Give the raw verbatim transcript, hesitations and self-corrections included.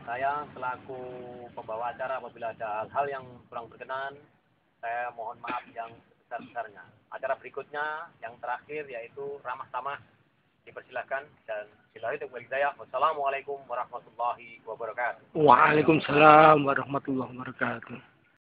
Saya selaku pembawa acara apabila ada hal-hal yang kurang berkenan, saya mohon maaf yang sebesar-besarnya. Acara berikutnya yang terakhir yaitu ramah tamah, dipersilakan, dan Wassalamualaikum warahmatullahi wabarakatuh. Waalaikumsalam warahmatullahi wabarakatuh.